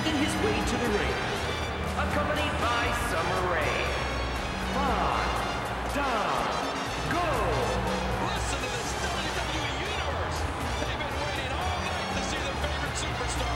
making his way to the ring, accompanied by Summer Rae. Fandango! Listen to this WWE Universe! They've been waiting all night to see their favorite superstar.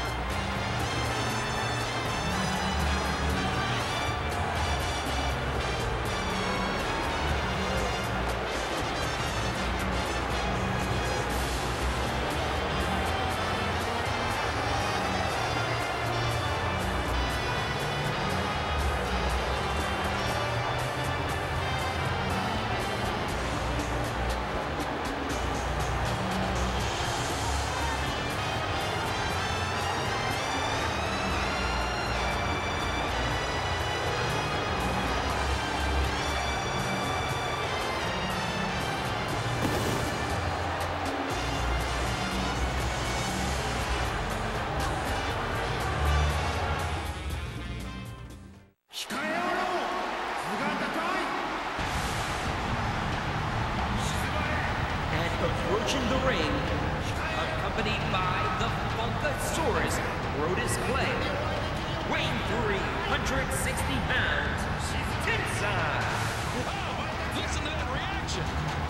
Approaching the ring, accompanied by the Funkasaurus Brodus Clay, weighing 360 pounds, Tensai. Wow, listen to that reaction.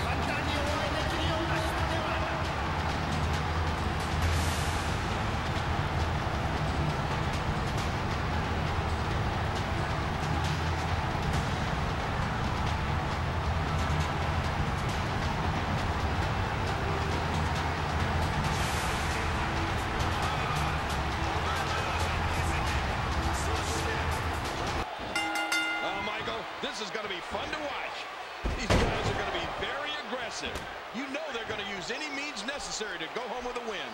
This is going to be fun to watch. These guys are going to be very aggressive. You know they're going to use any means necessary to go home with a win.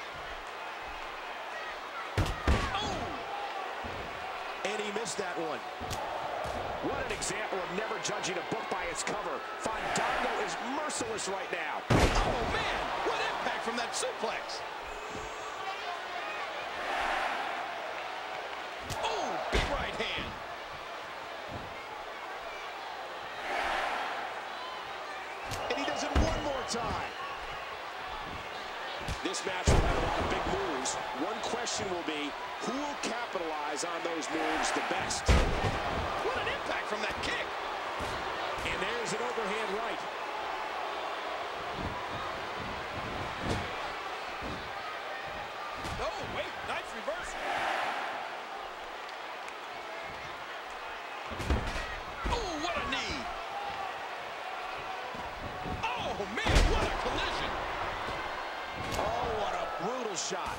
Oh! And he missed that one. What an example of never judging a book by its cover. Fandango is merciless right now. Oh, man! What impact from that suplex! Oh, big right hand. And he does it one more time. This match will have a lot of big moves. One question will be, who will capitalize on those moves the best? What an impact from that kick. And there's an overhand right. Oh, wait, nice reversal. Oh, what a knee. Oh, man, what a collision. Oh, what a brutal shot.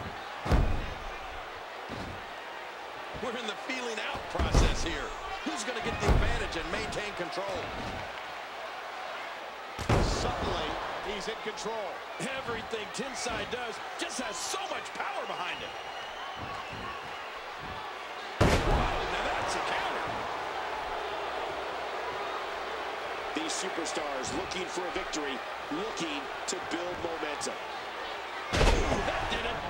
We're in the feeling out process here. Who's going to get the advantage and maintain control? Suddenly, he's in control. Everything Tensai does just has so much power behind it. Wow, now that's a counter. These superstars looking for a victory, looking to build momentum. Ooh, that did it.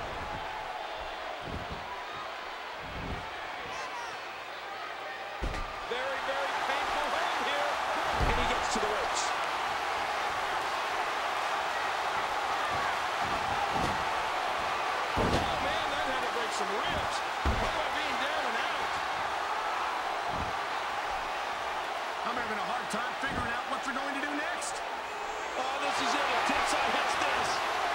Very, very painful hold here. And he gets to the ropes. Oh, man, that had to break some ribs. What about being down and out? I'm having a hard time figuring out what they're going to do next. Oh, this is it. If Tensai hits this.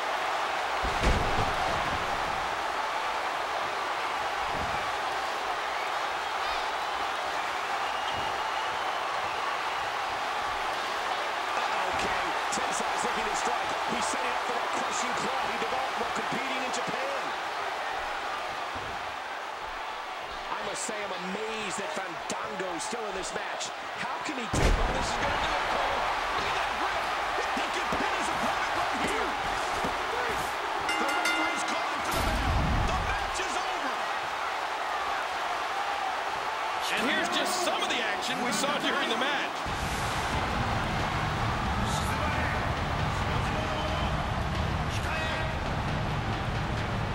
Okay, Tensai's looking to strike. He's setting up for that crushing claw he developed while competing in Japan. I must say I'm amazed that Fandango's still in this match. How can he do all This this? is going to do it, Cole. Look at that grip. He can pin his opponent right here. The referee's calling for the bell. The match is over. And here's just some of the action we saw during the match.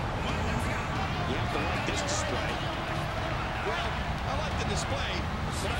You have to like this display. Well, I like the display, but